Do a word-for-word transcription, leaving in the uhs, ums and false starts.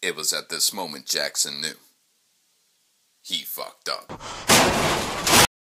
It was at this moment Jackson knew. He fucked up.